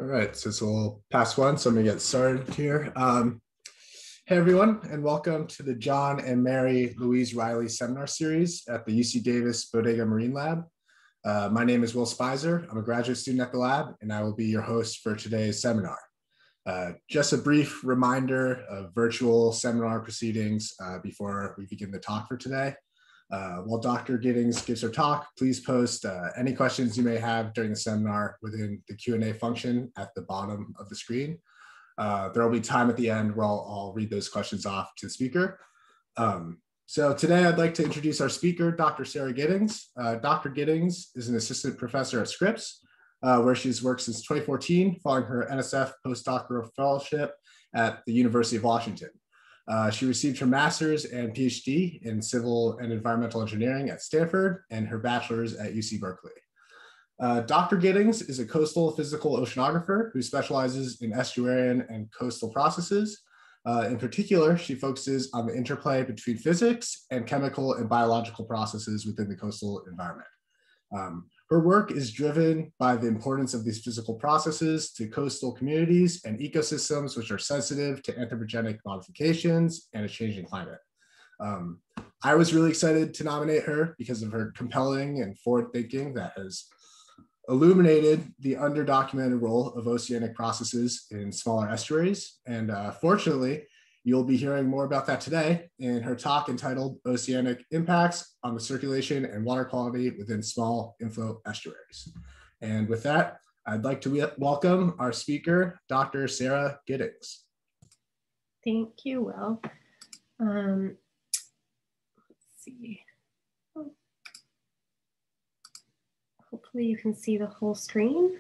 All right, so it's a little past one, so I'm gonna get started here. Hey everyone, and welcome to the John and Mary Louise Riley seminar series at the UC Davis Bodega Marine Lab. My name is Will Spicer. I'm a graduate student at the lab, and I will be your host for today's seminar. Just a brief reminder of virtual seminar proceedings before we begin the talk for today. While Dr. Giddings gives her talk, please post any questions you may have during the seminar within the Q&A function at the bottom of the screen. There will be time at the end where I'll read those questions off to the speaker. So today I'd like to introduce our speaker, Dr. Sarah Giddings. Dr. Giddings is an assistant professor at Scripps, where she's worked since 2014 following her NSF postdoctoral fellowship at the University of Washington. She received her master's and Ph.D. in civil and environmental engineering at Stanford and her bachelor's at UC Berkeley. Dr. Giddings is a coastal physical oceanographer who specializes in estuarine and coastal processes. In particular, she focuses on the interplay between physics and chemical and biological processes within the coastal environment. Her work is driven by the importance of these physical processes to coastal communities and ecosystems which are sensitive to anthropogenic modifications and a changing climate. I was really excited to nominate her because of her compelling and forward thinking that has illuminated the underdocumented role of oceanic processes in smaller estuaries. And fortunately, you'll be hearing more about that today in her talk entitled Oceanic Impacts on the Circulation and Water Quality Within Small Inflow Estuaries. And with that, I'd like to welcome our speaker, Dr. Sarah Giddings. Thank you, Will. Let's see. Hopefully you can see the whole screen.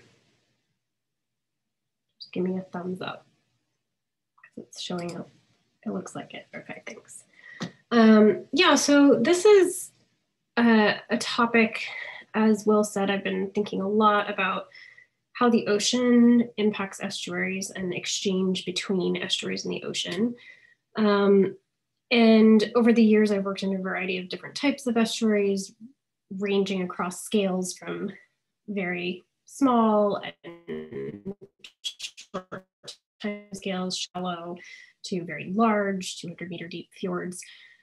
Just give me a thumbs up because it's showing up. It looks like it. Okay, thanks. Yeah, so this is a topic, as Will said, I've been thinking a lot about how the ocean impacts estuaries and exchange between estuaries and the ocean. And over the years, I've worked in a variety of different types of estuaries, ranging across scales from very small and short time scales, shallow, to very large, 200-meter deep fjords.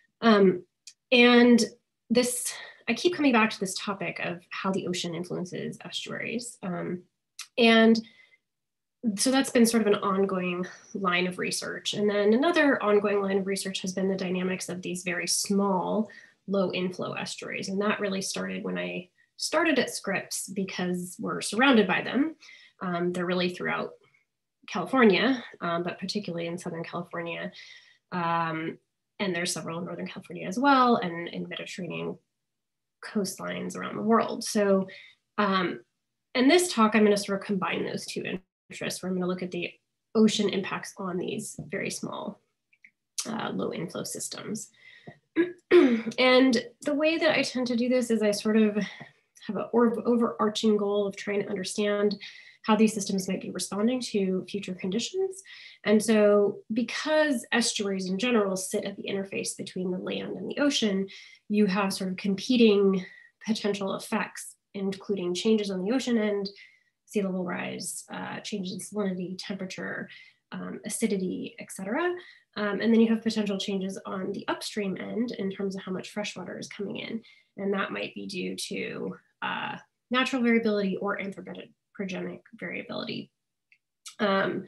And this, I keep coming back to this topic of how the ocean influences estuaries. And so that's been sort of an ongoing line of research. And then another ongoing line of research has been the dynamics of these very small, low inflow estuaries. And that really started when I started at Scripps because we're surrounded by them. They're really throughout California, but particularly in Southern California. And there's several in Northern California as well, and in Mediterranean coastlines around the world. So in this talk, I'm going to sort of combine those two interests, where I'm going to look at the ocean impacts on these very small, low inflow systems. And the way that I tend to do this is I sort of have an overarching goal of trying to understand how these systems might be responding to future conditions. And so because estuaries in general sit at the interface between the land and the ocean, you have sort of competing potential effects, including changes on the ocean end, sea level rise, changes in salinity, temperature, acidity, et cetera. And then you have potential changes on the upstream end in terms of how much fresh water is coming in. And that might be due to natural variability or anthropogenic variability. And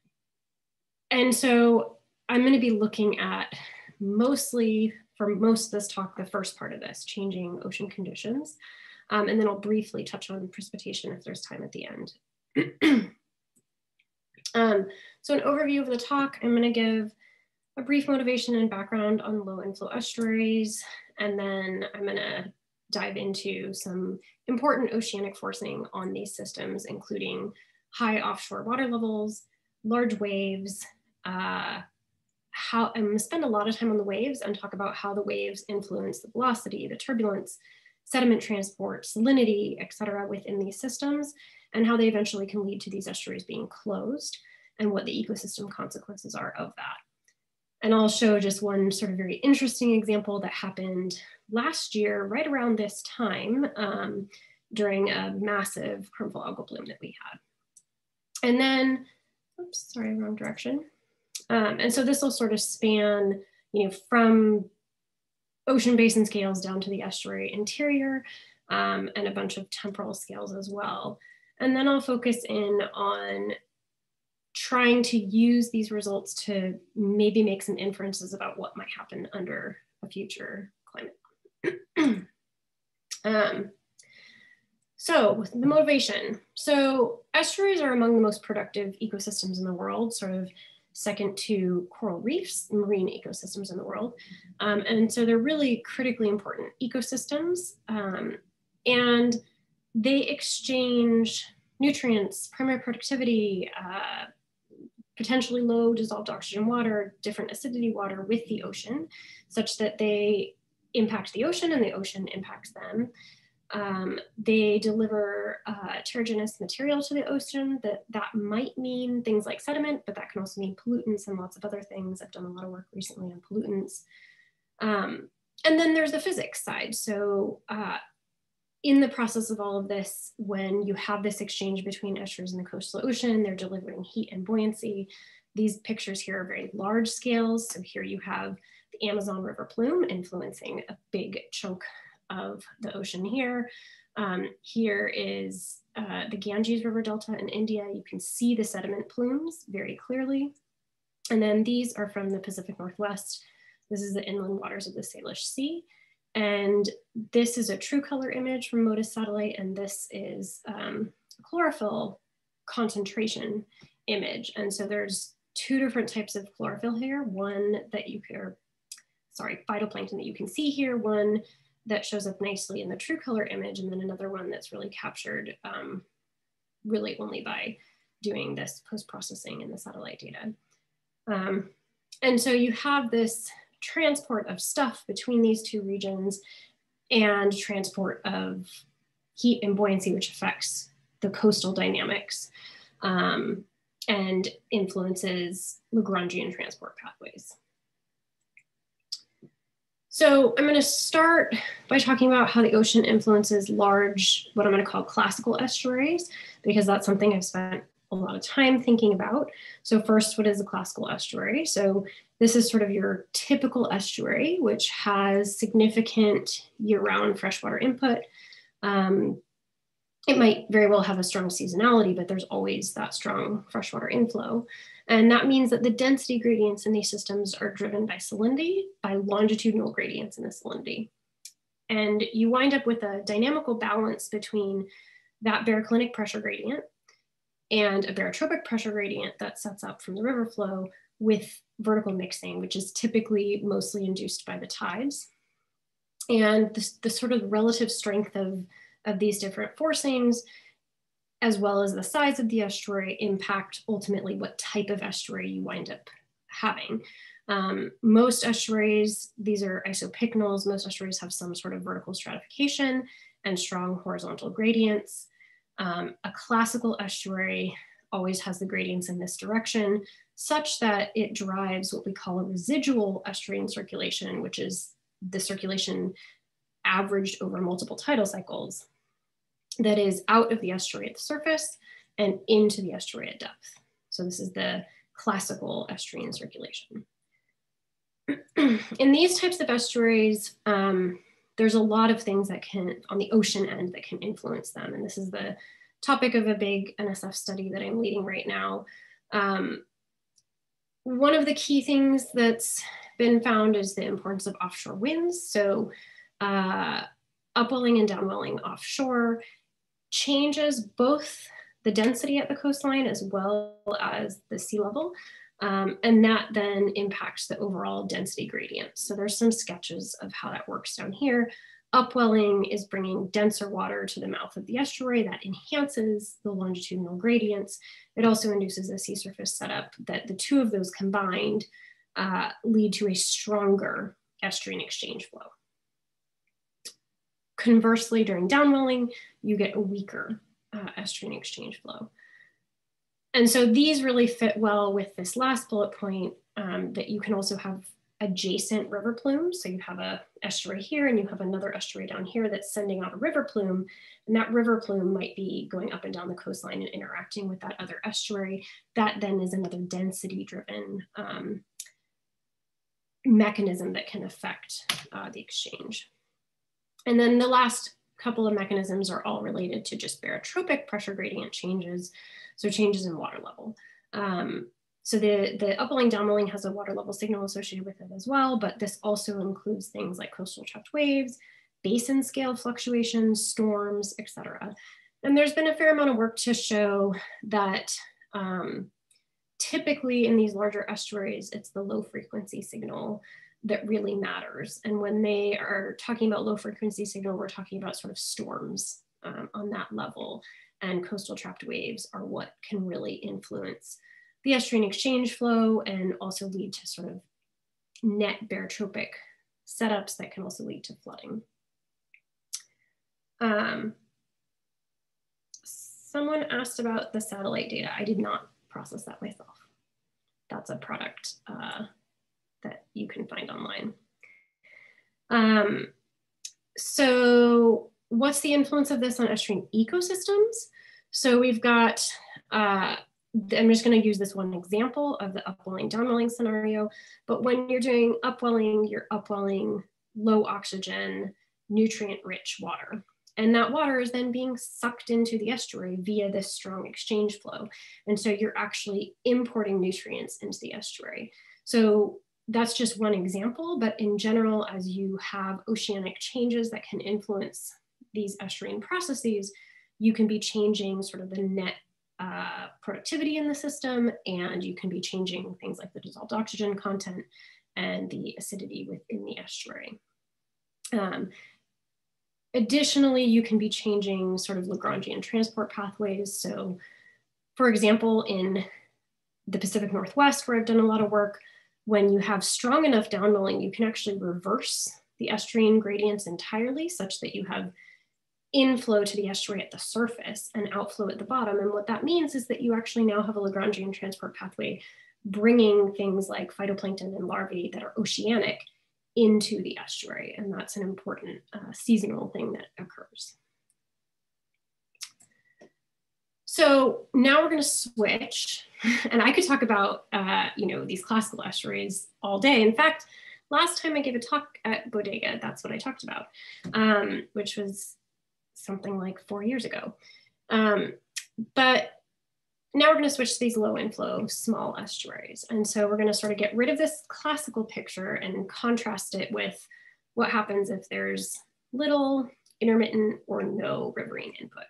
so I'm going to be looking at mostly, for most of this talk, the first part of this, changing ocean conditions. And then I'll briefly touch on precipitation if there's time at the end. So an overview of the talk, I'm going to give a brief motivation and background on low inflow estuaries, and then I'm going to dive into some important oceanic forcing on these systems, including high offshore water levels, large waves, I'm going to spend a lot of time on the waves and talk about how the waves influence the velocity, the turbulence, sediment transport, salinity, et cetera, within these systems, and how they eventually can lead to these estuaries being closed and what the ecosystem consequences are of that. And I'll show just one sort of very interesting example that happened last year, right around this time, during a massive harmful algal bloom that we And then, oops, sorry, wrong direction. And so this will sort of span, from ocean basin scales down to the estuary interior, and a bunch of temporal scales as well. And then I'll focus in on trying to use these results to maybe make some inferences about what might happen under a future climate. So the motivation. So estuaries are among the most productive ecosystems in the world, sort of second to coral reefs, marine ecosystems in the world. And so they're really critically important ecosystems. And they exchange nutrients, primary productivity, potentially low dissolved oxygen water, different acidity water with the ocean, such that they impact the ocean and the ocean impacts them. They deliver terrigenous material to the ocean that might mean things like sediment, but that can also mean pollutants and lots of other things. I've done a lot of work recently on pollutants. And then there's the physics side. So in the process of all of this, when you have this exchange between estuaries and the coastal ocean, they're delivering heat and buoyancy. These pictures here are very large scales. So here you have the Amazon River plume influencing a big chunk of the ocean here. Here is the Ganges River Delta in India. You can see the sediment plumes very clearly. And then these are from the Pacific Northwest. This is the inland waters of the Salish Sea. And this is a true color image from MODIS satellite. And this is a chlorophyll concentration image. And so there's two different types of chlorophyll here. One that you can, phytoplankton that you can see here. One that shows up nicely in the true color image, and then another one that's really captured really only by doing this post-processing in the satellite data. And so you have this transport of stuff between these two regions and transport of heat and buoyancy, which affects the coastal dynamics and influences Lagrangian transport pathways. So I'm going to start by talking about how the ocean influences large, what I'm going to call classical estuaries, because that's something I've spent a lot of time thinking about. So first, what is a classical estuary? So this is sort of your typical estuary, which has significant year-round freshwater input. It might very well have a strong seasonality, but there's always that strong freshwater inflow. And that means that the density gradients in these systems are driven by salinity, by longitudinal gradients in the salinity. And you wind up with a dynamical balance between that baroclinic pressure gradient and a barotropic pressure gradient that sets up from the river flow with vertical mixing, which is typically mostly induced by the tides. And the sort of relative strength of these different forcings, as well as the size of the estuary, impact ultimately what type of estuary you wind up having. Most estuaries, these are isopycnals, most estuaries have some sort of vertical stratification and strong horizontal gradients. A classical estuary always has the gradients in this direction, such that it drives what we call a residual estuarine circulation, which is the circulation averaged over multiple tidal cycles that is out of the estuary at the surface and into the estuary at depth. So this is the classical estuarine circulation. In these types of estuaries, there's a lot of things that can, on the ocean end, that can influence them. And this is the topic of a big NSF study that I'm leading right now. One of the key things that's been found is the importance of offshore winds. So upwelling and downwelling offshore changes both the density at the coastline as well as the sea level. And that then impacts the overall density gradient. So there's some sketches of how that works down here. Upwelling is bringing denser water to the mouth of the estuary that enhances the longitudinal gradients. It also induces a sea surface setup that the two of those combined lead to a stronger estuarine exchange flow. Conversely, during downwelling, you get a weaker estuarine exchange flow. And so these really fit well with this last bullet point, that you can also have adjacent river plumes. So you have a estuary here and you have another estuary down here that's sending out a river plume, and that river plume might be going up and down the coastline and interacting with that other estuary. That then is another density driven mechanism that can affect the exchange. And then the last couple of mechanisms are all related to just barotropic pressure gradient changes, so changes in water level. So the upwelling downwelling has a water level signal associated with it as well, but this also includes things like coastal trapped waves, basin scale fluctuations, storms, etc. And there's been a fair amount of work to show that typically in these larger estuaries, it's the low frequency signal that really matters. And when they are talking about low frequency signal, we're talking about sort of storms on that level, and coastal trapped waves are what can really influence the estuarine exchange flow and also lead to sort of net barotropic setups that can also lead to flooding. Someone asked about the satellite data. I did not process that myself. That's a product that you can find online. So what's the influence of this on estuarine ecosystems? So we've got, I'm just going to use this one example of the upwelling downwelling scenario, but when you're doing upwelling, you're upwelling low oxygen, nutrient rich water. And that water is then being sucked into the estuary via this strong exchange flow. And so you're actually importing nutrients into the estuary. So that's just one example, but in general, as you have oceanic changes that can influence these estuarine processes, you can be changing sort of the net productivity in the system, and you can be changing things like the dissolved oxygen content and the acidity within the estuary. Additionally, you can be changing sort of Lagrangian transport pathways. So for example, in the Pacific Northwest, where I've done a lot of work, when you have strong enough downwelling, you can actually reverse the estuarine gradients entirely, such that you have inflow to the estuary at the surface and outflow at the bottom. And what that means is that you actually now have a Lagrangian transport pathway bringing things like phytoplankton and larvae that are oceanic into the estuary. And that's an important seasonal thing that occurs. So now we're going to switch, and I could talk about these classical estuaries all day. In fact, last time I gave a talk at Bodega, that's what I talked about, which was something like 4 years ago. But now we're going to switch to these low inflow small estuaries. And so we're going to sort of get rid of this classical picture and contrast it with what happens if there's little, intermittent, or no riverine input.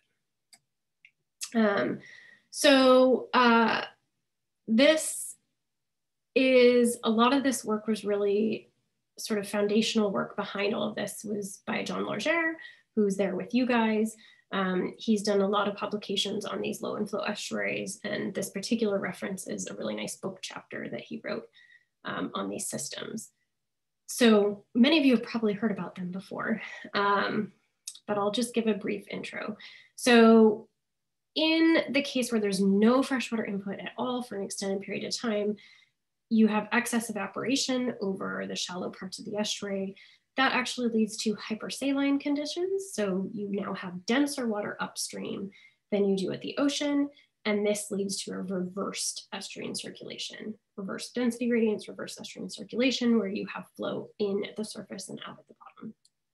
This is, a lot of this work was really sort of foundational work behind all of this was by John Largere, who's there with you guys. He's done a lot of publications on these low inflow estuaries, and this particular reference is a really nice book chapter that he wrote on these systems. So many of you have probably heard about them before, but I'll just give a brief intro. So in the case where there's no freshwater input at all for an extended period of time, you have excess evaporation over the shallow parts of the estuary. That actually leads to hypersaline conditions. So you now have denser water upstream than you do at the ocean. And this leads to a reversed estuarine circulation, reversed density gradients, reversed estuarine circulation, where you have flow in at the surface and out at the bottom.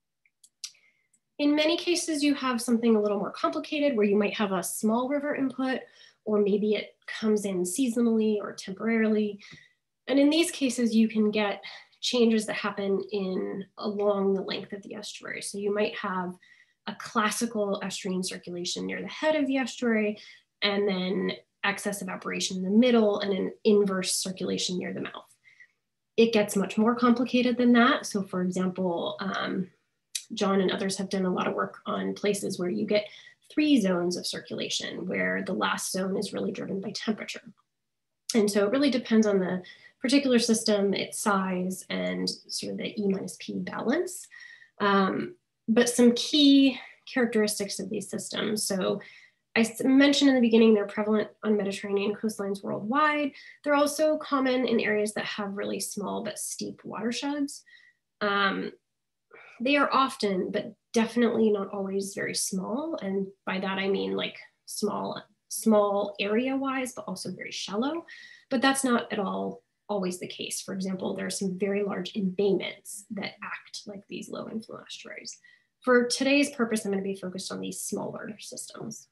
In many cases, you have something a little more complicated where you might have a small river input, or maybe it comes in seasonally or temporarily. And in these cases, you can get changes that happen along the length of the estuary. So you might have a classical estuarine circulation near the head of the estuary, and then excess evaporation in the middle, and an inverse circulation near the mouth. It gets much more complicated than that. So for example, John and others have done a lot of work on places where you get 3 zones of circulation, where the last zone is really driven by temperature. And so it really depends on the particular system, its size, and sort of the E-P balance. But some key characteristics of these systems. So I mentioned in the beginning, they're prevalent on Mediterranean coastlines worldwide. They're also common in areas that have really small but steep watersheds. They are often, but definitely not always, very small. And by that, I mean like small area-wise, but also very shallow. But that's not at all always the case. For example, there are some very large embayments that act like these low-inflow estuaries. For today's purpose, I'm going to be focused on these smaller systems.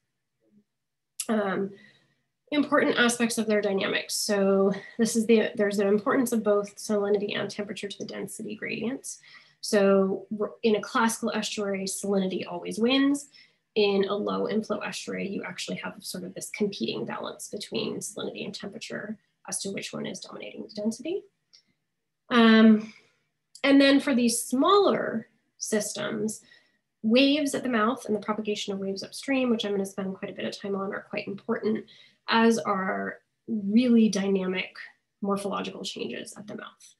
Important aspects of their dynamics. So there's the importance of both salinity and temperature to the density gradients. So in a classical estuary, salinity always wins. In a low inflow estuary, you actually have sort of this competing balance between salinity and temperature as to which one is dominating the density. And then for these smaller systems, waves at the mouth and the propagation of waves upstream, which I'm going to spend quite a bit of time on, are quite important, as are really dynamic morphological changes at the mouth.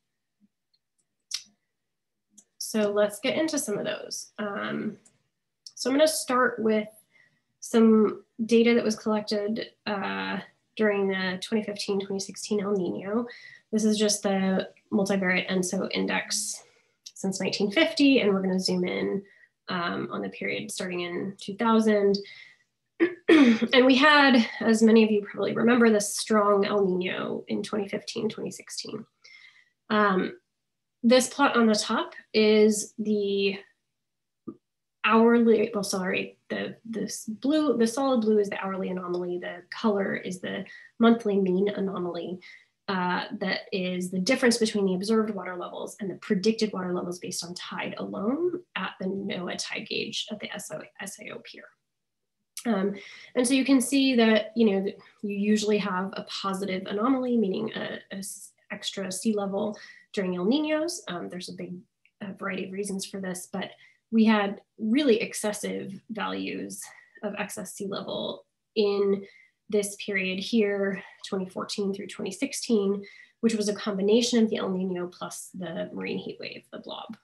So let's get into some of those. So I'm going to start with some data that was collected during the 2015-2016 El Nino. This is just the multivariate ENSO index since 1950, and we're going to zoom in on the period starting in 2000. And we had, as many of you probably remember, this strong El Nino in 2015-2016. This plot on the top is the hourly, well, sorry, the solid blue is the hourly anomaly. The color is the monthly mean anomaly. That is the difference between the observed water levels and the predicted water levels based on tide alone at the NOAA tide gauge at the SIO pier. And so you can see that, you usually have a positive anomaly, meaning a extra sea level during El Ninos. There's a big variety of reasons for this, but we had really excessive values of excess sea level in this period here, 2014 through 2016, which was a combination of the El Nino plus the marine heat wave, the blob.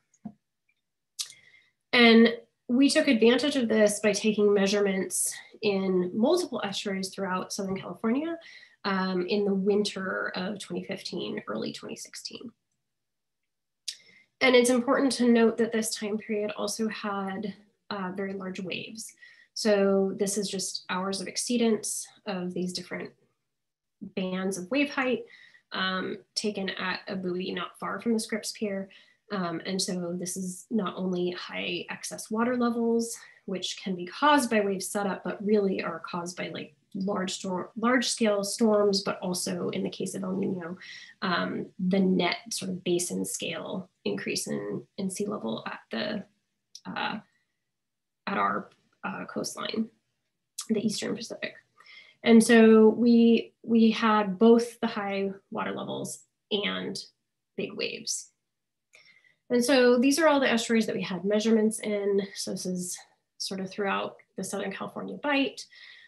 And we took advantage of this by taking measurements in multiple estuaries throughout Southern California in the winter of 2015, early 2016. And it's important to note that this time period also had very large waves. So this is just hours of exceedance of these different bands of wave height taken at a buoy not far from the Scripps pier. And so this is not only high excess water levels, which can be caused by wave setup, but really are caused by like large scale storms, but also in the case of El Nino, the net sort of basin scale increase in sea level at our coastline, the Eastern Pacific. And so we had both the high water levels and big waves. And so these are all the estuaries that we had measurements in. So this is sort of throughout the Southern California Bight.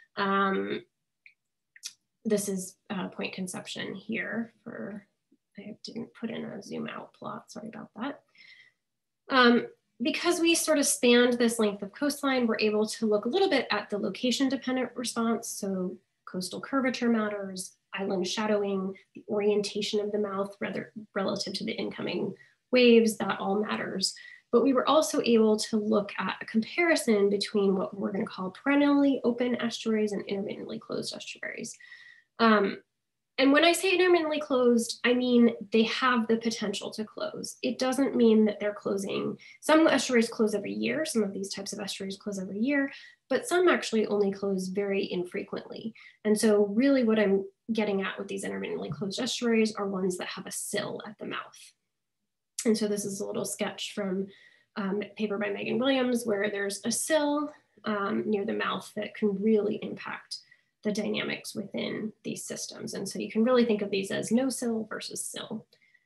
This is Point Conception here I didn't put in a zoom out plot, sorry about that. Because we sort of spanned this length of coastline, we're able to look a little bit at the location dependent response. So coastal curvature matters, island shadowing, the orientation of the mouth relative to the incoming waves, that all matters. But we were also able to look at a comparison between what we're going to call perennially open estuaries and intermittently closed estuaries. And when I say intermittently closed, I mean they have the potential to close. It doesn't mean that they're closing. Some estuaries close every year. Some of these types of estuaries close every year, but some actually only close very infrequently. And so really what I'm getting at with these intermittently closed estuaries are ones that have a sill at the mouth. And so this is a little sketch from a paper by Megan Williams where there's a sill near the mouth that can really impact the dynamics within these systems. And so you can really think of these as no sill versus sill.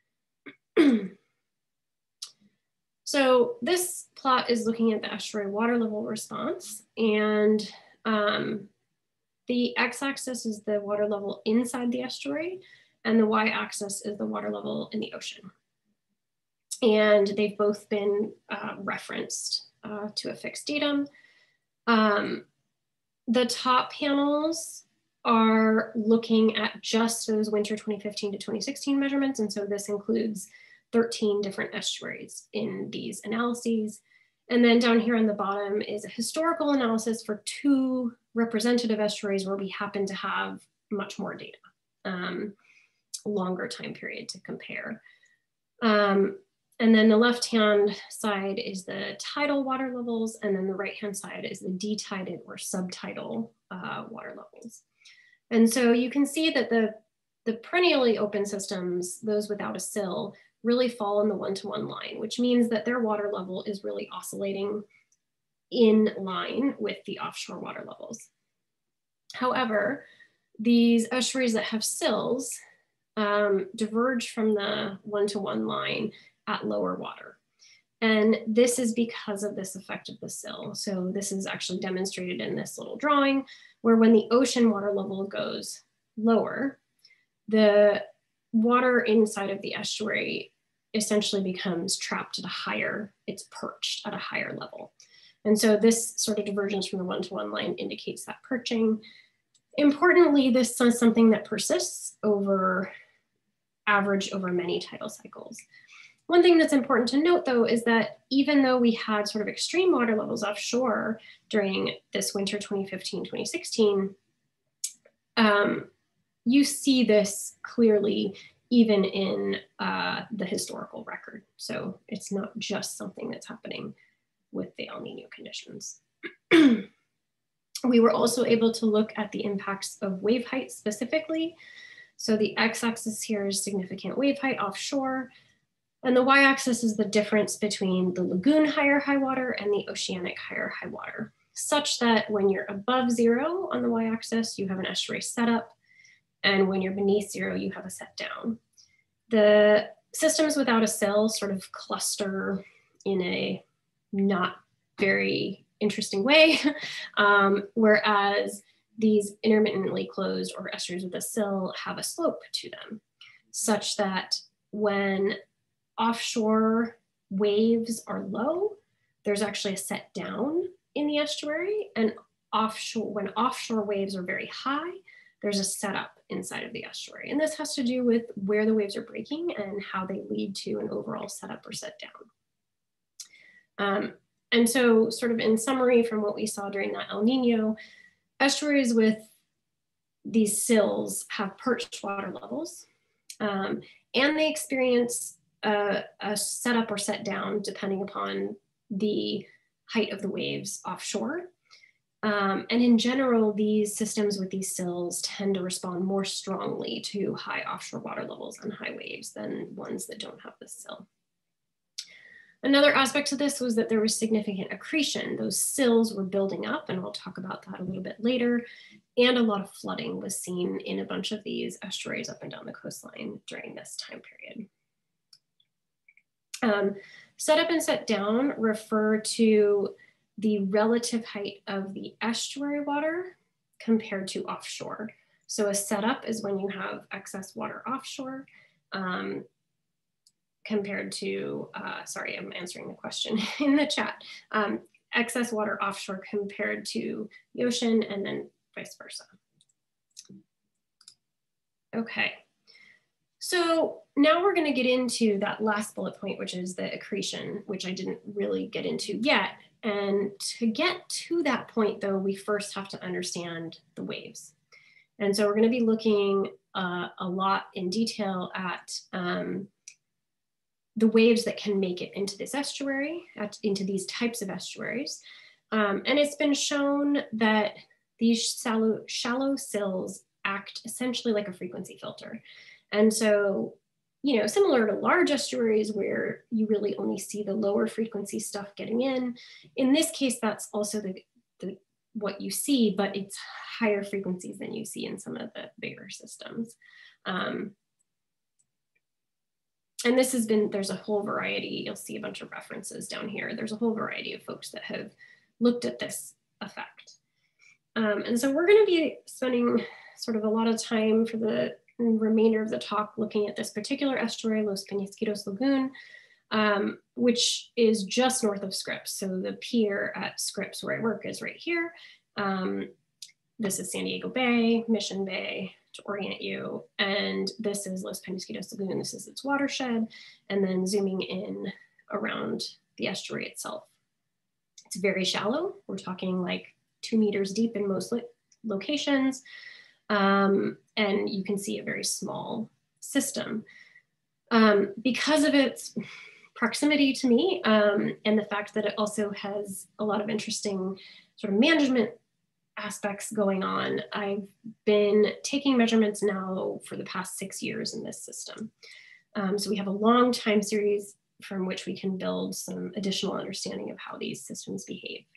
So this plot is looking at the estuary water level response, and the x-axis is the water level inside the estuary, and the y-axis is the water level in the ocean. And they've both been referenced to a fixed datum. The top panels are looking at just those winter 2015 to 2016 measurements. And so this includes 13 different estuaries in these analyses. And then down here on the bottom is a historical analysis for 2 representative estuaries where we happen to have much more data, longer time period to compare. And then the left-hand side is the tidal water levels, and then the right-hand side is the detidal or subtidal water levels. And so you can see that the perennially open systems, those without a sill, really fall in the 1-to-1 line, which means that their water level is really oscillating in line with the offshore water levels. However, these estuaries that have sills diverge from the 1-to-1 line at lower water. And this is because of this effect of the sill. So this is actually demonstrated in this little drawing where when the ocean water level goes lower, the water inside of the estuary essentially becomes trapped at a higher, it's perched at a higher level. And so this sort of divergence from the 1-to-1 line indicates that perching. Importantly, this is something that persists over average over many tidal cycles. One thing that's important to note though is that even though we had sort of extreme water levels offshore during this winter 2015-2016, you see this clearly even in the historical record. So it's not just something that's happening with the El Nino conditions. We were also able to look at the impacts of wave height specifically. So the x-axis here is significant wave height offshore, and the y-axis is the difference between the lagoon higher high water and the oceanic higher high water, such that when you're above 0 on the y-axis, you have an estuary setup, and when you're beneath 0, you have a set down. The systems without a sill sort of cluster in a not very interesting way, whereas these intermittently closed or estuaries with a sill have a slope to them, such that when offshore waves are low, there's actually a set down in the estuary, and when offshore waves are very high, there's a setup inside of the estuary. And this has to do with where the waves are breaking and how they lead to an overall setup or set down. And so sort of in summary from what we saw during that El Nino, estuaries with these sills have perched water levels, and they experience a setup or set down depending upon the height of the waves offshore. And in general, these systems with these sills tend to respond more strongly to high offshore water levels and high waves than ones that don't have this sill. Another aspect to this was that there was significant accretion. Those sills were building up, and we'll talk about that a little bit later. And a lot of flooding was seen in a bunch of these estuaries up and down the coastline during this time period. Set up and set down refer to the relative height of the estuary water compared to offshore. So a setup is when you have excess water offshore, compared to, sorry, I'm answering the question in the chat, excess water offshore compared to the ocean, and then vice versa. Okay, so now we're gonna get into that last bullet point, which is the accretion, which I didn't really get into yet. And to get to that point though, we first have to understand the waves. And so we're gonna be looking a lot in detail at the waves that can make it into this estuary, into these types of estuaries. And it's been shown that these shallow sills act essentially like a frequency filter. And so, you know, similar to large estuaries where you really only see the lower frequency stuff getting in this case, that's also what you see, but it's higher frequencies than you see in some of the bigger systems. And this has been, there's a whole variety, you'll see a bunch of references down here. There's a whole variety of folks that have looked at this effect. And so we're gonna be spending sort of a lot of time for the remainder of the talk looking at this particular estuary, Los Peñasquitos Lagoon, which is just north of Scripps. So the pier at Scripps where I work is right here. This is San Diego Bay, Mission Bay, to orient you. And this is Los Penasquitos Lagoon. This is its watershed. And then zooming in around the estuary itself. It's very shallow. We're talking like 2 meters deep in most locations. And you can see a very small system. Because of its proximity to me and the fact that it also has a lot of interesting sort of management aspects going on, I've been taking measurements now for the past 6 years in this system. So we have a long time series from which we can build some additional understanding of how these systems behave.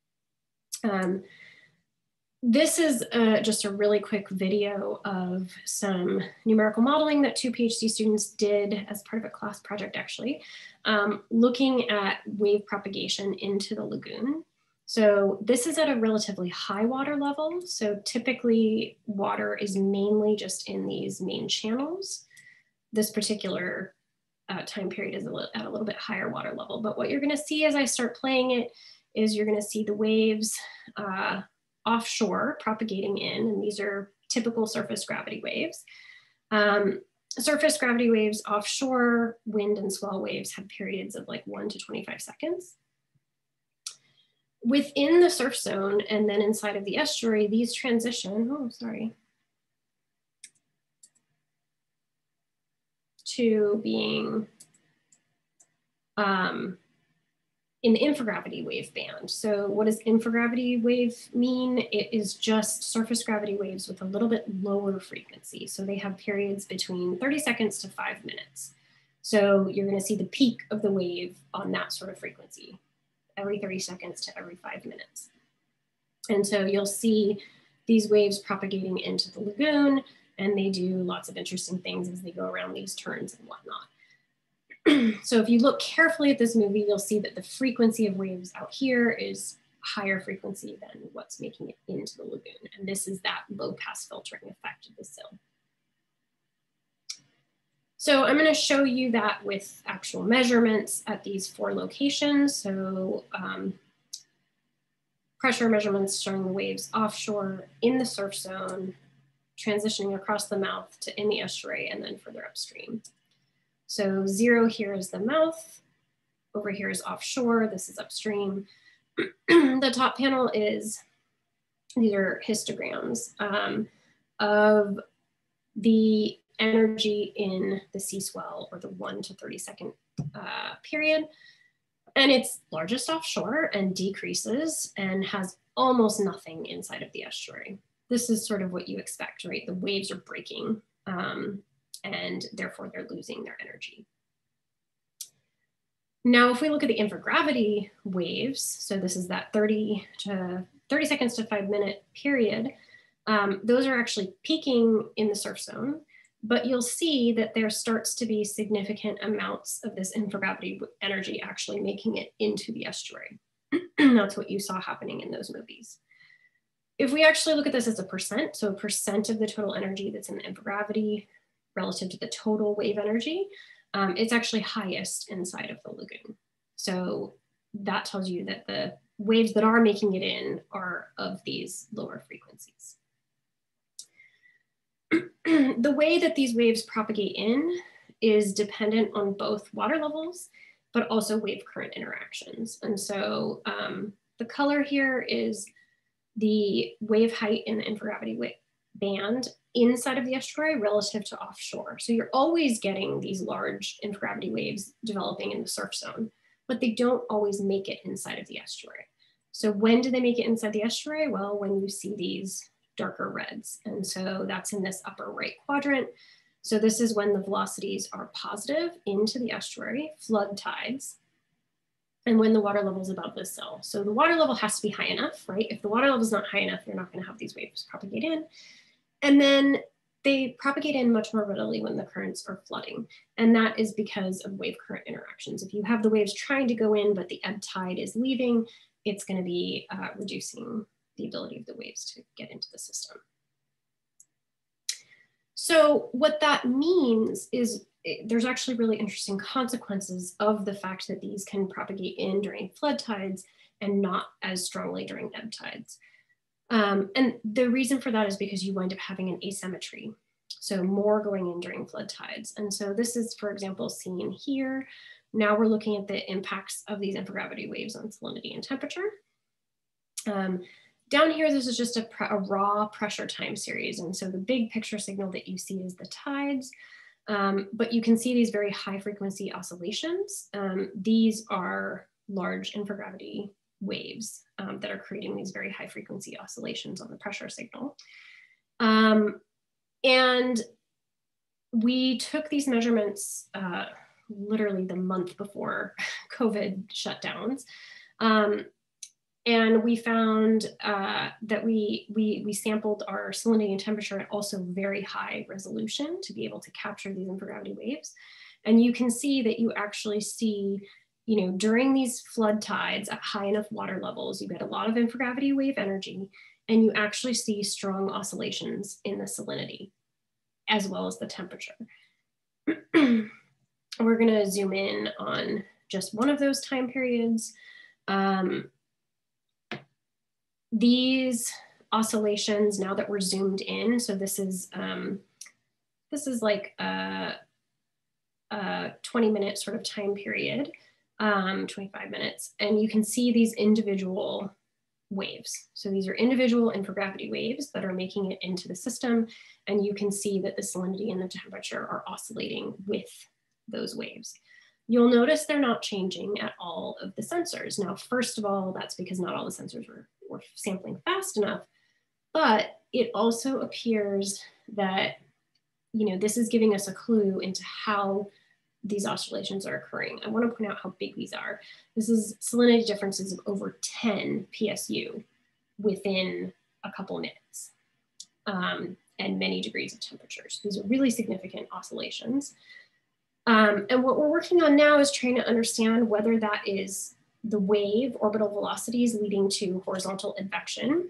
This is just a really quick video of some numerical modeling that 2 PhD students did as part of a class project, actually, looking at wave propagation into the lagoon. So this is at a relatively high water level. So typically water is mainly just in these main channels. This particular time period is at a little bit higher water level. But what you're gonna see as I start playing it is you're gonna see the waves offshore propagating in, and these are typical surface gravity waves. Surface gravity waves offshore, wind and swell waves have periods of like 1 to 25 seconds. Within the surf zone and then inside of the estuary, these transition, to being in the infragravity wave band. So what does infragravity wave mean? It is just surface gravity waves with a little bit lower frequency. So they have periods between 30 seconds to 5 minutes. So you're gonna see the peak of the wave on that sort of frequency, every 30 seconds to every 5 minutes. And so you'll see these waves propagating into the lagoon, and they do lots of interesting things as they go around these turns and whatnot. So if you look carefully at this movie, you'll see that the frequency of waves out here is higher frequency than what's making it into the lagoon. And this is that low pass filtering effect of the sill. So I'm going to show you that with actual measurements at these 4 locations. So pressure measurements showing the waves offshore in the surf zone, transitioning across the mouth to in the estuary and then further upstream. So 0 here is the mouth, over here is offshore, this is upstream. The top panel is, these are histograms of the energy in the sea swell, or the 1 to 30 second period. And it's largest offshore and decreases and has almost nothing inside of the estuary. This is sort of what you expect, right? The waves are breaking. And therefore they're losing their energy. Now, if we look at the infragravity waves, so this is that 30 seconds to 5 minute period, those are actually peaking in the surf zone, but you'll see that there starts to be significant amounts of this infragravity energy actually making it into the estuary. That's what you saw happening in those movies. If we actually look at this as a percent, so a percent of the total energy that's in the infragravity relative to the total wave energy, it's actually highest inside of the lagoon. So that tells you that the waves that are making it in are of these lower frequencies. The way that these waves propagate in is dependent on both water levels, but also wave current interactions. And so the color here is the wave height in the infragravity band inside of the estuary relative to offshore. So you're always getting these large infragravity waves developing in the surf zone, but they don't always make it inside of the estuary. So when do they make it inside the estuary? Well, when you see these darker reds. And so that's in this upper right quadrant. So this is when the velocities are positive into the estuary, flood tides, and when the water level is above the sill. So the water level has to be high enough, right? If the water level is not high enough, you're not going to have these waves propagate in. And then they propagate in much more readily when the currents are flooding. And that is because of wave current interactions. If you have the waves trying to go in, but the ebb tide is leaving, it's going to be reducing the ability of the waves to get into the system. So what that means is there's actually really interesting consequences of the fact that these can propagate in during flood tides and not as strongly during ebb tides. And the reason for that is because you wind up having an asymmetry. So more going in during flood tides. And so this is, for example, seen here. Now we're looking at the impacts of these infragravity waves on salinity and temperature. Down here, this is just a raw pressure time series. And so the big picture signal that you see is the tides, but you can see these very high frequency oscillations. These are large infragravity waves that are creating these very high frequency oscillations on the pressure signal. And we took these measurements literally the month before COVID shutdowns. And we found that we sampled our salinity and temperature at also very high resolution to be able to capture these infragravity waves. And you can see that you actually see, during these flood tides at high enough water levels, you get a lot of infragravity wave energy, and you actually see strong oscillations in the salinity as well as the temperature. We're going to zoom in on just one of those time periods. These oscillations, now that we're zoomed in, so this is like a 20-minute sort of time period, 25 minutes, and you can see these individual waves. So these are individual infragravity waves that are making it into the system, and you can see that the salinity and the temperature are oscillating with those waves. You'll notice they're not changing at all of the sensors. Now, first of all, that's because not all the sensors were sampling fast enough, but it also appears that, this is giving us a clue into how these oscillations are occurring. I want to point out how big these are. This is salinity differences of over 10 PSU within a couple minutes, and many degrees of temperatures. These are really significant oscillations. And what we're working on now is trying to understand whether that is the wave orbital velocities leading to horizontal advection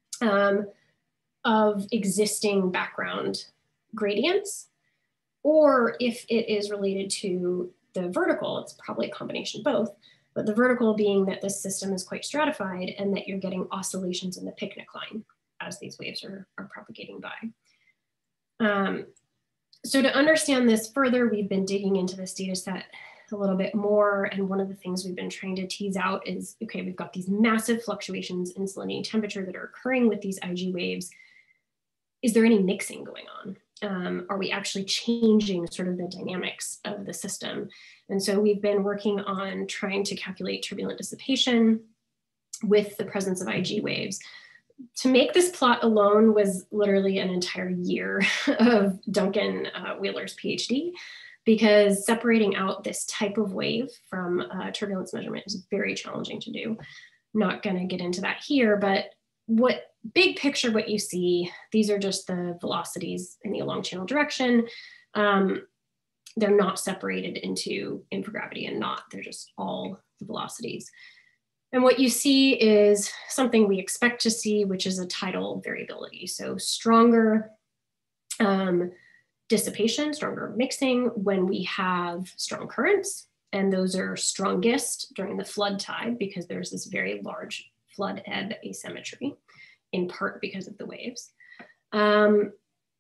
of existing background gradients, or if it is related to the vertical. It's probably a combination of both, but the vertical being that this system is quite stratified and that you're getting oscillations in the picnic line as these waves are propagating by. So to understand this further, we've been digging into this data set a little bit more. And one of the things we've been trying to tease out is, okay, we've got these massive fluctuations in salinity temperature that are occurring with these IG waves. Is there any mixing going on? Are we actually changing sort of the dynamics of the system? And so we've been working on trying to calculate turbulent dissipation with the presence of IG waves. To make this plot alone was literally an entire year of Duncan Wheeler's PhD, because separating out this type of wave from turbulence measurement is very challenging to do. Not going to get into that here, but big picture, what you see, these are just the velocities in the along channel direction. They're not separated into infragravity and they're just all the velocities. And what you see is something we expect to see, which is a tidal variability. So stronger dissipation, stronger mixing when we have strong currents. And those are strongest during the flood tide because there's this very large flood ebb asymmetry, in part because of the waves. And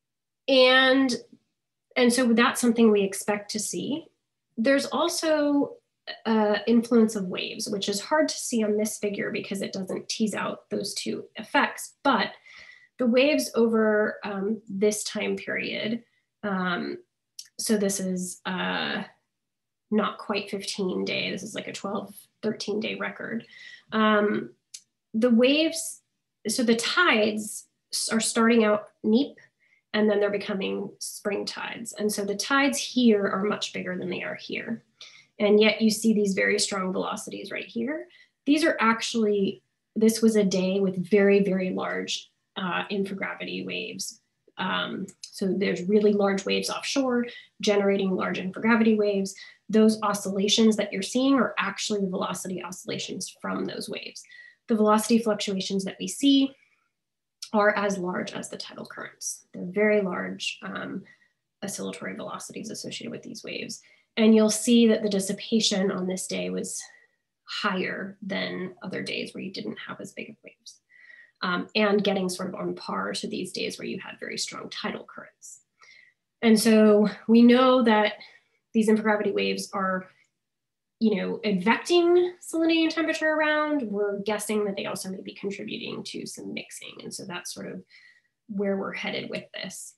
so that's something we expect to see. There's also influence of waves, which is hard to see on this figure because it doesn't tease out those two effects, but the waves over this time period, so this is not quite 15 day, this is like a 12, 13 day record. The waves, so the tides are starting out neap and then they're becoming spring tides. And so the tides here are much bigger than they are here. And yet you see these very strong velocities right here. These are actually, this was a day with very, very large infragravity waves. So there's really large waves offshore generating large infragravity waves. Those oscillations that you're seeing are actually the velocity oscillations from those waves. The velocity fluctuations that we see are as large as the tidal currents. They're very large oscillatory velocities associated with these waves. And you'll see that the dissipation on this day was higher than other days where you didn't have as big of waves. and getting sort of on par to these days where you had very strong tidal currents. And so we know that these infragravity waves are, advecting salinity and temperature around. We're guessing that they also may be contributing to some mixing. And so that's sort of where we're headed with this.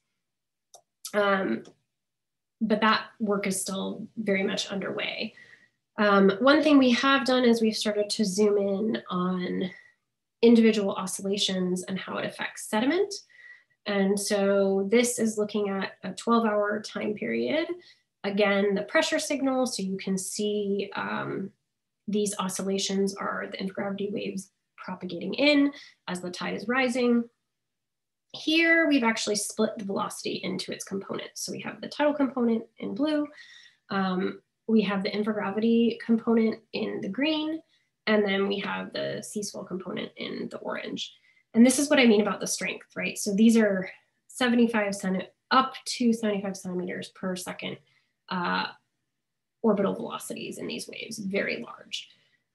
But that work is still very much underway. One thing we have done is we've started to zoom in on individual oscillations and how it affects sediment. And so this is looking at a 12-hour time period. Again, the pressure signal, so you can see these oscillations are the infragravity waves propagating in as the tide is rising. Here, we've actually split the velocity into its components. So we have the tidal component in blue, we have the infragravity component in the green, and then we have the sea swell component in the orange. And this is what I mean about the strength, right? So these are up to 75 centimeters per second orbital velocities in these waves, very large.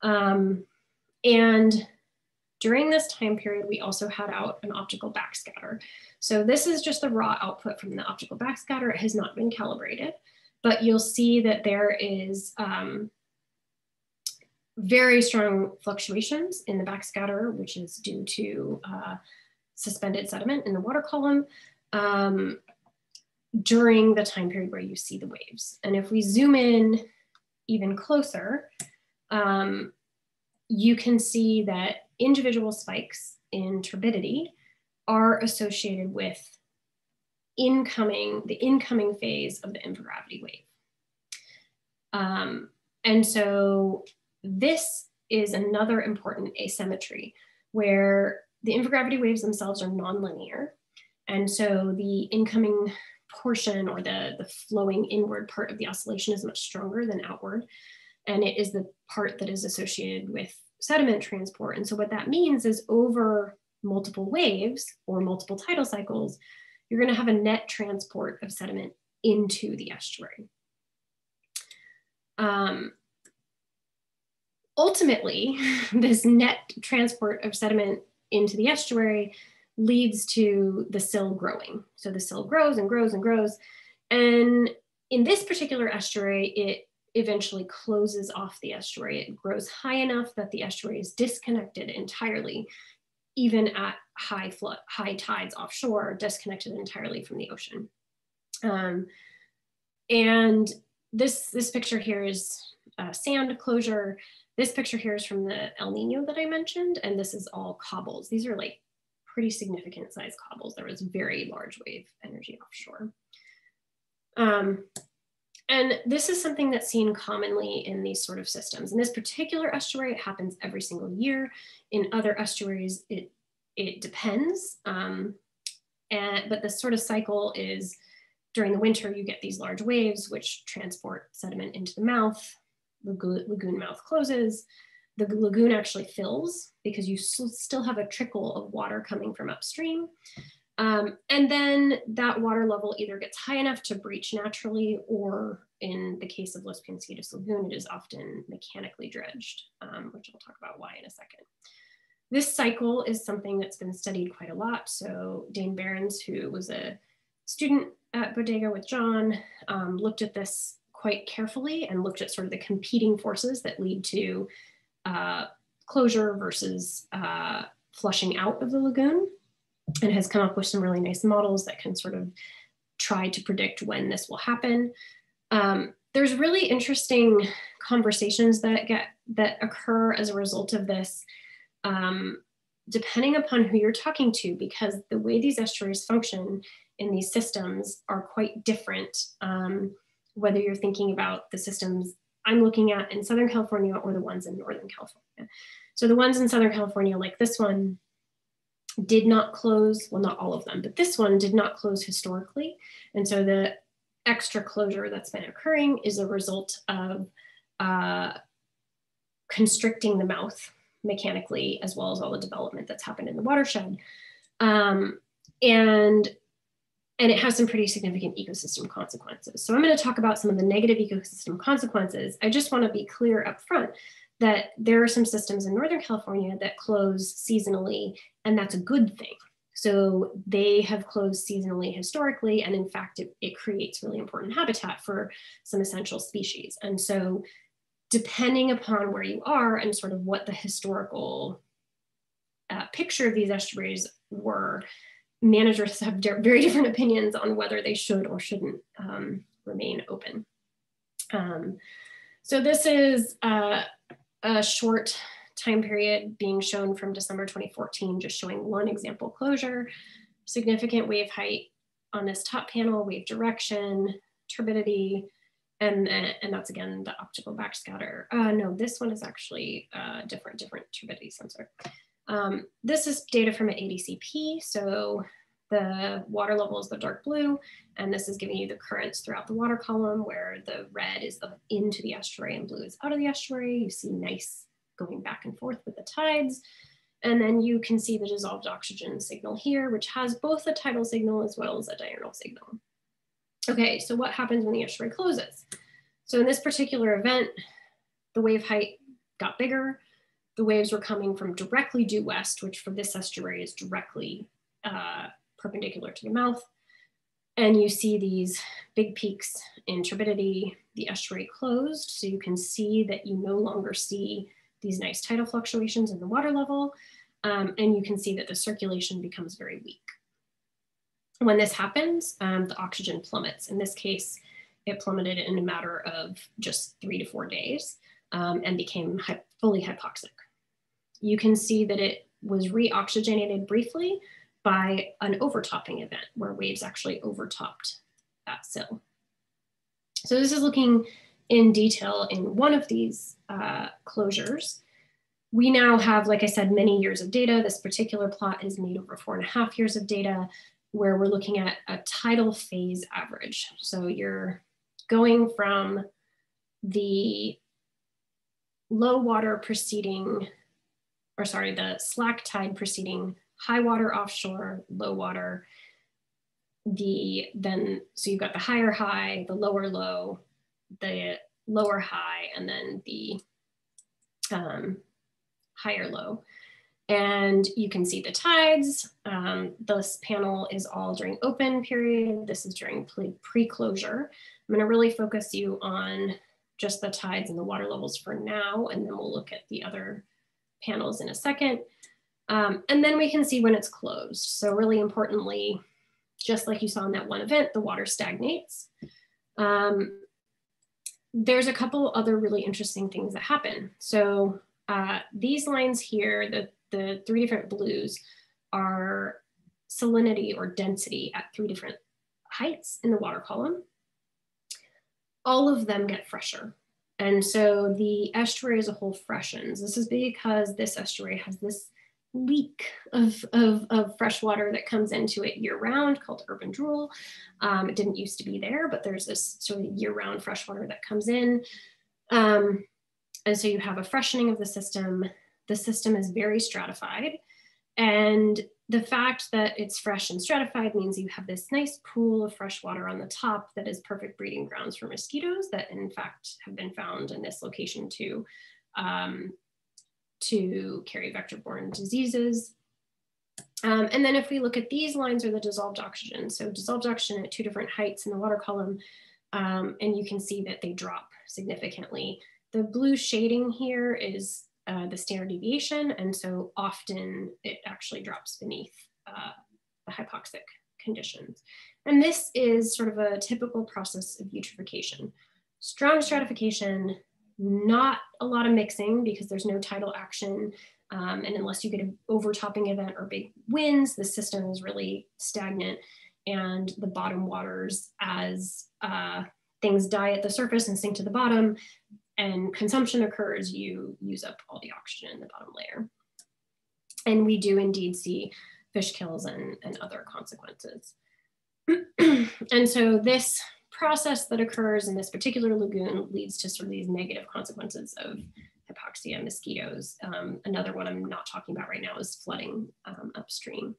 And during this time period, we also had out an optical backscatter. So this is just the raw output from the optical backscatter. It has not been calibrated, but you'll see that there is very strong fluctuations in the backscatter, which is due to suspended sediment in the water column during the time period where you see the waves. And if we zoom in even closer, you can see that individual spikes in turbidity are associated with the incoming phase of the infragravity wave. And so this is another important asymmetry where the infragravity waves themselves are nonlinear. And so the incoming portion, or the flowing inward part of the oscillation, is much stronger than outward. And it is the part that is associated with sediment transport. And so what that means is over multiple waves or multiple tidal cycles, you're going to have a net transport of sediment into the estuary. Ultimately, this net transport of sediment into the estuary leads to the sill growing. So the sill grows and grows and grows. And in this particular estuary, it eventually closes off the estuary. It grows high enough that the estuary is disconnected entirely, even at high tides offshore, disconnected entirely from the ocean. And this picture here is sand closure. This picture here is from the El Nino that I mentioned, and this is all cobbles. These are like pretty significant size cobbles. There was very large wave energy offshore. And this is something that's seen commonly in these sort of systems. In this particular estuary, it happens every single year. In other estuaries, it depends. But the sort of cycle is during the winter, you get these large waves which transport sediment into the mouth. The lagoon mouth closes. The lagoon actually fills because you still have a trickle of water coming from upstream. And then that water level either gets high enough to breach naturally, or in the case of Los Piancitos Lagoon, it is often mechanically dredged, which I'll talk about why in a second. This cycle is something that's been studied quite a lot. So Dane Behrens, who was a student at Bodega with John, looked at this quite carefully and looked at sort of the competing forces that lead to closure versus flushing out of the lagoon, and has come up with some really nice models that can sort of try to predict when this will happen. There's really interesting conversations that occur as a result of this, depending upon who you're talking to, because the way these estuaries function in these systems are quite different, whether you're thinking about the systems I'm looking at in Southern California or the ones in Northern California. So the ones in Southern California, like this one, did not close, well, not all of them, but this one did not close historically. And so the extra closure that's been occurring is a result of constricting the mouth mechanically, as well as all the development that's happened in the watershed. And it has some pretty significant ecosystem consequences. So I'm going to talk about some of the negative ecosystem consequences. I just want to be clear up front that there are some systems in Northern California that close seasonally, and that's a good thing. So they have closed seasonally historically, and in fact, it creates really important habitat for some essential species. And so depending upon where you are and sort of what the historical picture of these estuaries were, managers have very different opinions on whether they should or shouldn't remain open. So this is a short time period being shown from December 2014, just showing one example closure, significant wave height on this top panel, wave direction, turbidity, and that's again the optical backscatter. No, this one is actually different turbidity sensor. This is data from an ADCP. So the water level is the dark blue, and this is giving you the currents throughout the water column, where the red is into the estuary and blue is out of the estuary. You see nice going back and forth with the tides. And then you can see the dissolved oxygen signal here, which has both a tidal signal as well as a diurnal signal. Okay, so what happens when the estuary closes? So in this particular event, the wave height got bigger. The waves were coming from directly due west, which for this estuary is directly perpendicular to the mouth. And you see these big peaks in turbidity. The estuary closed, so you can see that you no longer see these nice tidal fluctuations in the water level. And you can see that the circulation becomes very weak. When this happens, the oxygen plummets. In this case, it plummeted in a matter of just 3 to 4 days and became fully hypoxic. You can see that it was re-oxygenated briefly by an overtopping event where waves actually overtopped that sill. So this is looking in detail in one of these closures. We now have, like I said, many years of data. This particular plot is made over 4.5 years of data, where we're looking at a tidal phase average. So you're going from the low water preceding, or sorry, the slack tide preceding high water offshore, low water, so you've got the higher high, the lower low, the lower high, and then the higher low. And you can see the tides. This panel is all during open period. This is during pre-closure. I'm gonna really focus you on just the tides and the water levels for now, and then we'll look at the other panels in a second. And then we can see when it's closed. So really importantly, just like you saw in that one event, the water stagnates. There's a couple other really interesting things that happen. So these lines here, the 3 different blues, are salinity or density at 3 different heights in the water column. All of them get fresher. And so the estuary as a whole freshens. This is because this estuary has this leak of fresh water that comes into it year round called urban drool. It didn't used to be there, but there's this sort of year round fresh water that comes in. And so you have a freshening of the system. The system is very stratified. And the fact that it's fresh and stratified means you have this nice pool of fresh water on the top that is perfect breeding grounds for mosquitoes that in fact have been found in this location to carry vector-borne diseases. And then if we look at these lines are the dissolved oxygen. So dissolved oxygen at 2 different heights in the water column, and you can see that they drop significantly. The blue shading here is the standard deviation, and so often it actually drops beneath the hypoxic conditions. And this is sort of a typical process of eutrophication. Strong stratification, not a lot of mixing because there's no tidal action, and unless you get an overtopping event or big winds, the system is really stagnant, and the bottom waters, as things die at the surface and sink to the bottom, and consumption occurs, you use up all the oxygen in the bottom layer. And we do indeed see fish kills and other consequences. And so this process that occurs in this particular lagoon leads to sort of these negative consequences of hypoxia, mosquitoes. Another one I'm not talking about right now is flooding upstream.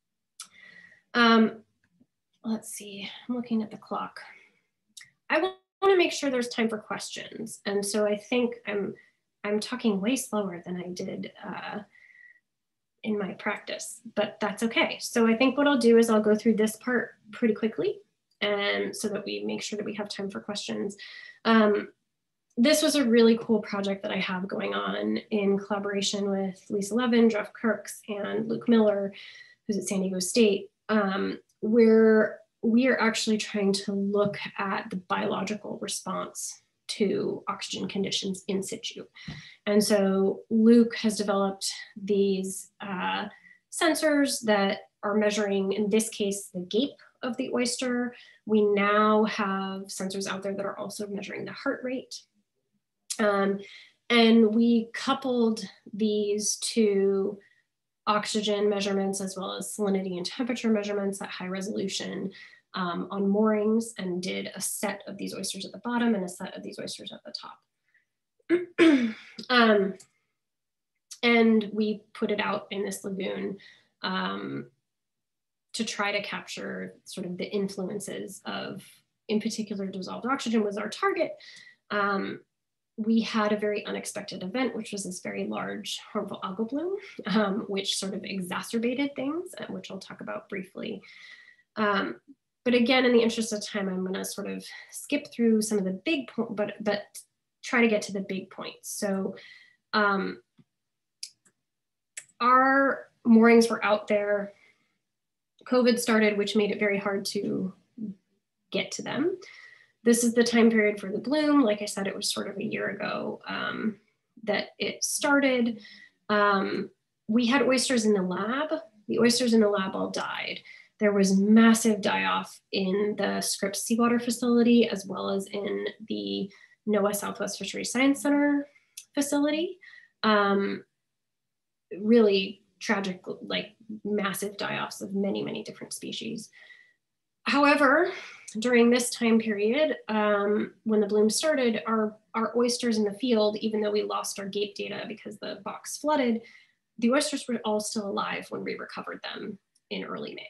Let's see, I'm looking at the clock. I want to make sure there's time for questions. And so I think I'm I'm talking way slower than I did in my practice, but that's okay. So I think what I'll do is I'll go through this part pretty quickly, and so that we make sure that we have time for questions. This was a really cool project that I have going on in collaboration with Lisa Levin, Jeff Kirks, and Luke Miller, who's at San Diego State, where we are actually trying to look at the biological response to oxygen conditions in situ. And so Luke has developed these sensors that are measuring, in this case, the gape of the oyster. We now have sensors out there that are also measuring the heart rate. And we coupled these to oxygen measurements as well as salinity and temperature measurements at high resolution on moorings, and did a set of these oysters at the bottom and a set of these oysters at the top. And we put it out in this lagoon to try to capture sort of the influences of, in particular, dissolved oxygen was our target. We had a very unexpected event, which was this very large harmful algal bloom, which sort of exacerbated things, which I'll talk about briefly. But again, in the interest of time, I'm gonna sort of skip through some of the big points, but try to get to the big points. So our moorings were out there. COVID started, which made it very hard to get to them. This is the time period for the bloom. Like I said, it was sort of a year ago that it started. We had oysters in the lab. The oysters in the lab all died. There was massive die-off in the Scripps seawater facility, as well as in the NOAA Southwest Fisheries Science Center facility. Really tragic, like massive die-offs of many, many different species. However, during this time period, when the bloom started, our oysters in the field, even though we lost our gape data because the box flooded, the oysters were all still alive when we recovered them in early May.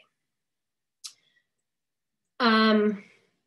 I'm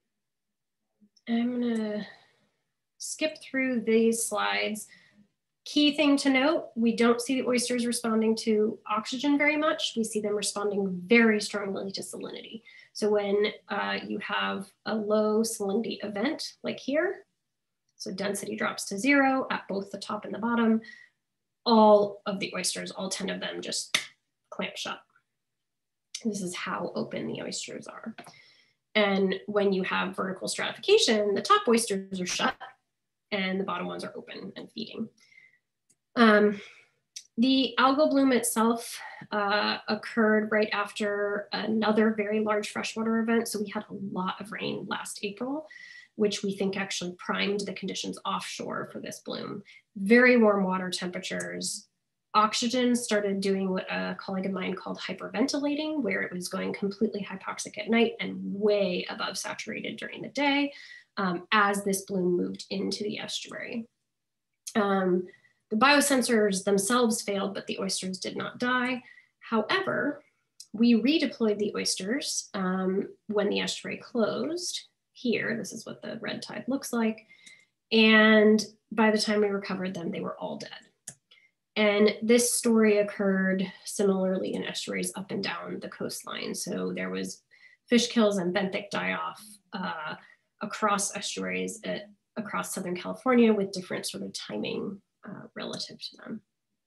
gonna skip through these slides. Key thing to note, we don't see the oysters responding to oxygen very much. We see them responding very strongly to salinity. So when you have a low salinity event, like here, so density drops to 0 at both the top and the bottom, all of the oysters, all 10 of them, just clamp shut. This is how open the oysters are. And when you have vertical stratification, the top oysters are shut and the bottom ones are open and feeding. The algal bloom itself occurred right after another very large freshwater event. So we had a lot of rain last April, which we think actually primed the conditions offshore for this bloom. Very warm water temperatures. Oxygen started doing what a colleague of mine called hyperventilating, where it was going completely hypoxic at night and way above saturated during the day as this bloom moved into the estuary. The biosensors themselves failed, but the oysters did not die. However, we redeployed the oysters when the estuary closed. Here, this is what the red tide looks like. And by the time we recovered them, they were all dead. And this story occurred similarly in estuaries up and down the coastline. So there was fish kills and benthic die-off across estuaries across Southern California with different sort of timing relative to them.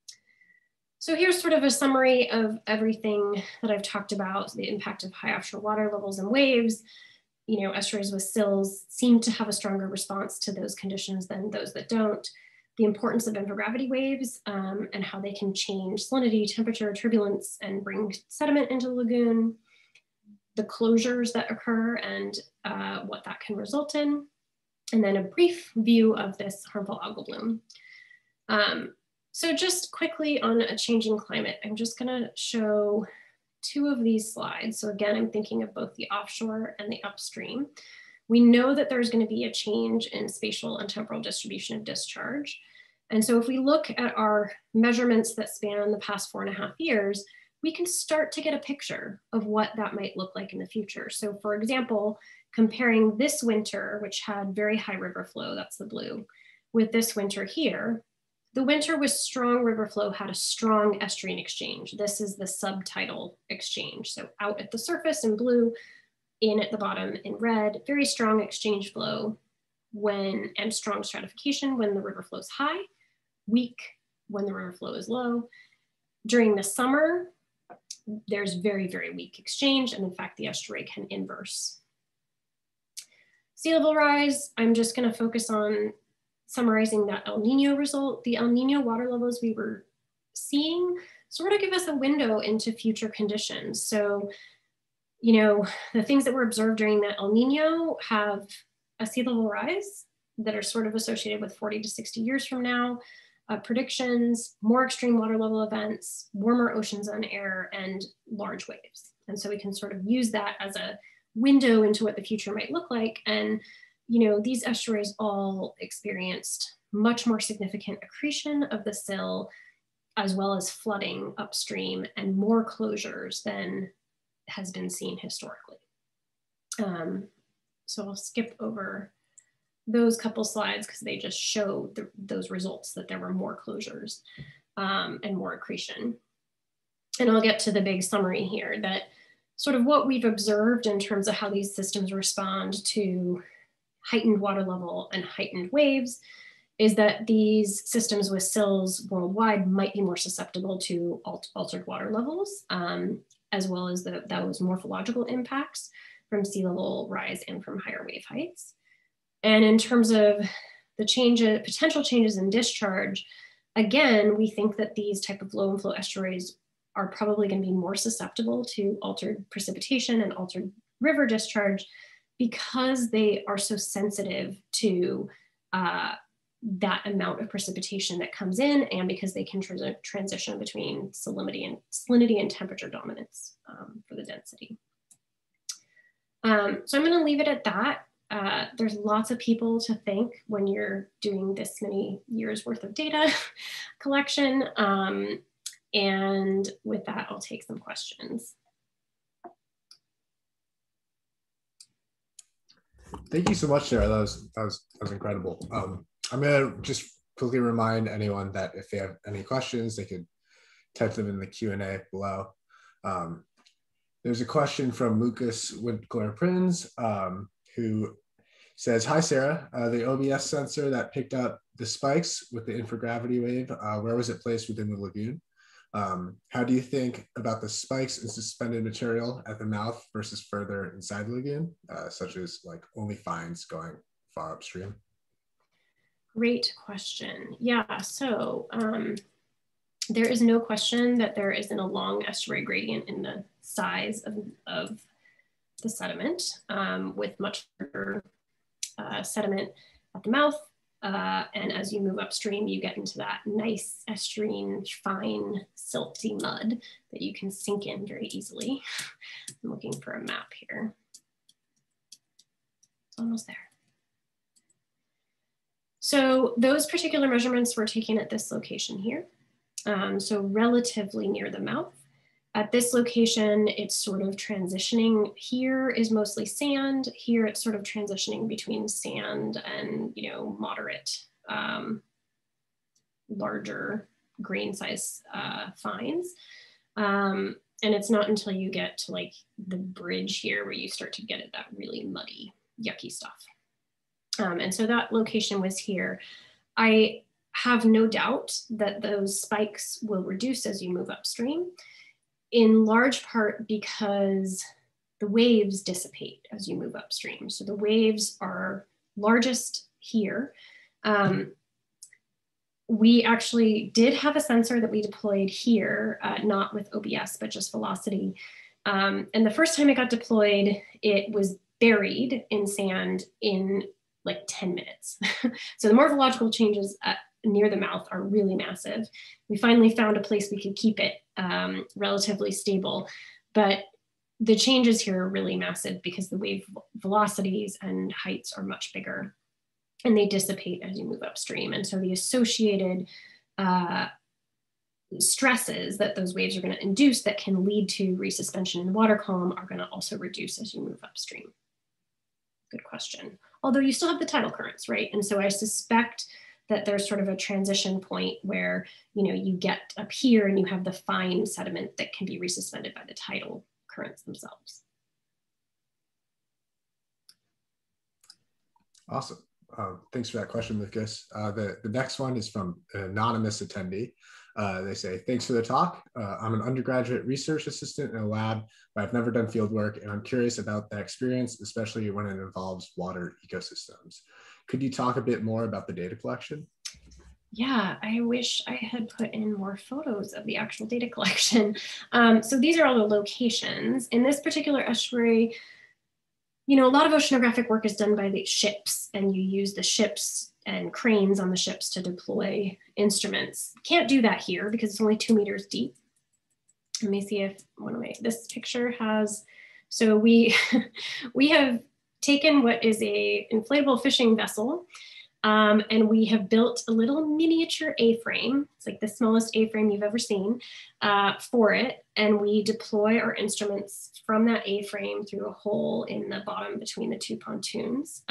So here's sort of a summary of everything that I've talked about, the impact of high offshore water levels and waves. You know, estuaries with sills seem to have a stronger response to those conditions than those that don't. The importance of infragravity waves and how they can change salinity, temperature, turbulence, and bring sediment into the lagoon. The closures that occur and what that can result in. And then a brief view of this harmful algal bloom. So just quickly on a changing climate, I'm just gonna show two of these slides. So again, I'm thinking of both the offshore and the upstream. We know that there's gonna be a change in spatial and temporal distribution of discharge. And so if we look at our measurements that span the past 4.5 years, we can start to get a picture of what that might look like in the future. So for example, comparing this winter, which had very high river flow, that's the blue, with this winter here, The winter with strong river flow had a strong estuarine exchange. This is the subtidal exchange. So out at the surface in blue, in at the bottom in red, very strong exchange flow and strong stratification when the river flows high, weak when the river flow is low. During the summer, there's very, very weak exchange. And in fact, the estuary can inverse. Sea level rise, I'm just gonna focus on summarizing that El Nino result. The El Nino water levels we were seeing sort of give us a window into future conditions. So, you know, the things that were observed during that El Nino have a sea level rise that are sort of associated with 40 to 60 years from now, predictions, more extreme water level events, warmer oceans and air, and large waves. And so we can sort of use that as a window into what the future might look like. And, you know, these estuaries all experienced much more significant accretion of the sill, as well as flooding upstream and more closures than has been seen historically. So I'll skip over those couple slides because they just show those results, that there were more closures and more accretion. And I'll get to the big summary here, that sort of what we've observed in terms of how these systems respond to heightened water level and heightened waves is that these systems with sills worldwide might be more susceptible to altered water levels, as well as those morphological impacts from sea level rise and from higher wave heights. And in terms of the potential changes in discharge, again, we think that these type of low inflow estuaries are probably going to be more susceptible to altered precipitation and altered river discharge because they are so sensitive to that amount of precipitation that comes in, and because they can transition between salinity and temperature dominance for the density. So I'm going to leave it at that. There's lots of people to thank when you're doing this many years worth of data collection. And with that, I'll take some questions. Thank you so much, Sarah. That was incredible. I'm gonna just quickly remind anyone that if they have any questions, they could type them in the Q&A below. There's a question from Lucas Winkler-Prins, who says, "Hi, Sarah. The OBS sensor that picked up the spikes with the infragravity wave, where was it placed within the lagoon? How do you think about the spikes in suspended material at the mouth versus further inside the lagoon, such as like only finds going far upstream?" Great question. Yeah, so there is no question that there isn't a long estuary gradient in the size of the sediment, with much larger sediment at the mouth. And as you move upstream, you get into that nice estuarine, fine, silty mud that you can sink in very easily. I'm looking for a map here. It's almost there. So those particular measurements were taken at this location here. So relatively near the mouth. At this location, it's sort of transitioning. Here is mostly sand. Here it's sort of transitioning between sand and, you know, moderate, larger grain size fines. And it's not until you get to like the bridge here where you start to get at that really muddy, yucky stuff. And so that location was here. I have no doubt that those spikes will reduce as you move upstream, in large part because the waves dissipate as you move upstream. So the waves are largest here. We actually did have a sensor that we deployed here, not with OBS, but just velocity. And the first time it got deployed, it was buried in sand in like 10 minutes. So the morphological changes near the mouth are really massive. We finally found a place we could keep it relatively stable, but the changes here are really massive because the wave velocities and heights are much bigger and they dissipate as you move upstream. And so the associated stresses that those waves are going to induce that can lead to resuspension in the water column are going to also reduce as you move upstream. Good question. Although you still have the tidal currents, right? And so I suspect that there's sort of a transition point where, you get up here and you have the fine sediment that can be resuspended by the tidal currents themselves. Awesome. Thanks for that question, Lucas. The next one is from an anonymous attendee. They say, thanks for the talk. I'm an undergraduate research assistant in a lab, but I've never done field work, and I'm curious about that experience, especially when it involves water ecosystems. Could you talk a bit more about the data collection? Yeah, I wish I had put in more photos of the actual data collection. So these are all the locations. In this particular estuary, a lot of oceanographic work is done by the ships, and you use the ships and cranes on the ships to deploy instruments. Can't do that here because it's only 2 meters deep. Let me see if this picture has, so we have taken what is a inflatable fishing vessel, and we have built a little miniature A-frame. It's like the smallest A-frame you've ever seen for it. And we deploy our instruments from that A-frame through a hole in the bottom between the 2 pontoons.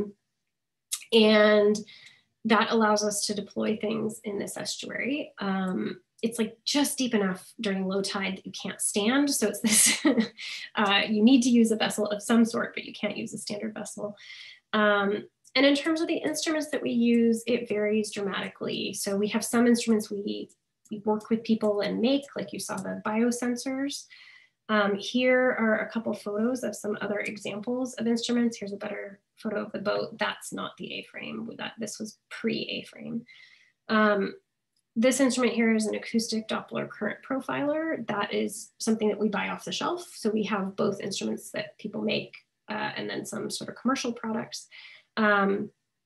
And that allows us to deploy things in this estuary. It's like just deep enough during low tide that you can't stand. So it's this, you need to use a vessel of some sort, but you can't use a standard vessel. And in terms of the instruments that we use, it varies dramatically. So we have some instruments we work with people and make, like you saw the biosensors. Here are a couple photos of some other examples of instruments. Here's a better photo of the boat. That's not the A-frame. This was pre-A-frame. This instrument here is an acoustic Doppler current profiler. That is something that we buy off the shelf. So we have both instruments that people make and then some sort of commercial products. And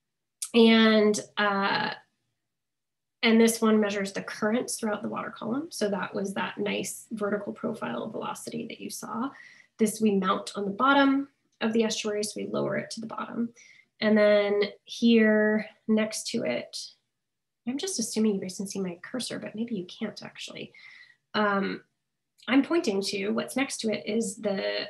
this one measures the currents throughout the water column. So that was that nice vertical profile velocity that you saw. This we mount on the bottom of the estuary, so we lower it to the bottom. And then here next to it, I'm just assuming you guys can see my cursor, but maybe you can't actually. I'm pointing to what's next to it is the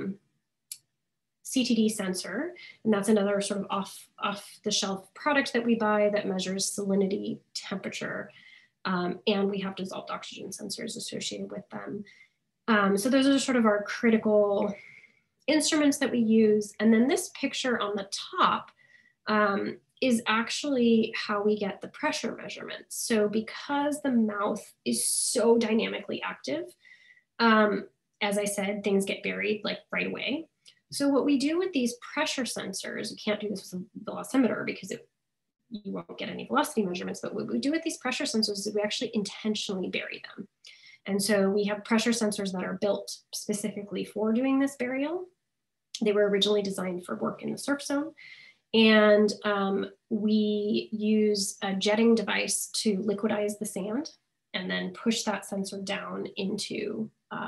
CTD sensor, and that's another sort of off the shelf product that we buy that measures salinity, temperature, and we have dissolved oxygen sensors associated with them. So those are sort of our critical instruments that we use. And then this picture on the top is actually how we get the pressure measurements. So because the mouth is so dynamically active, as I said, things get buried like right away. So what we do with these pressure sensors, you can't do this with a velocimeter because you won't get any velocity measurements, but what we do with these pressure sensors is we actually intentionally bury them. And so we have pressure sensors that are built specifically for doing this burial. They were originally designed for work in the surf zone. And we use a jetting device to liquidize the sand and then push that sensor down into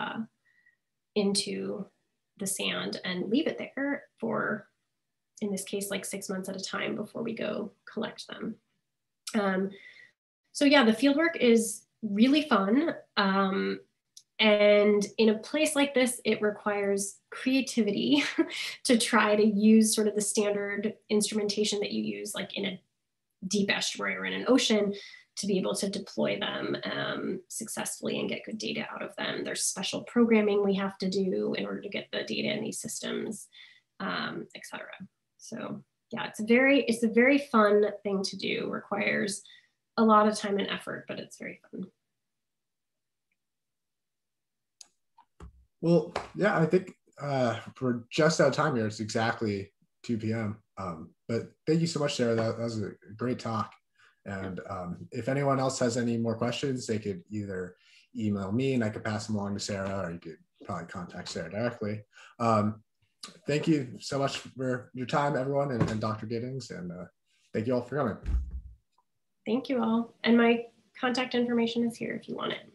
the sand and leave it there for, in this case, like 6 months at a time before we go collect them. So yeah, the fieldwork is really fun. And in a place like this, it requires creativity to try to use sort of the standard instrumentation that you use like in a deep estuary or in an ocean to be able to deploy them successfully and get good data out of them. There's special programming we have to do in order to get the data in these systems, et cetera. So yeah, it's a very fun thing to do. Requires a lot of time and effort, but it's very fun. Well, yeah, I think we're just out of time here. It's exactly 2 p.m. But thank you so much, Sarah. That was a great talk. And if anyone else has any more questions, they could either email me and I could pass them along to Sarah, or you could probably contact Sarah directly. Thank you so much for your time, everyone, and Dr. Giddings. And thank you all for coming. Thank you all. And my contact information is here if you want it.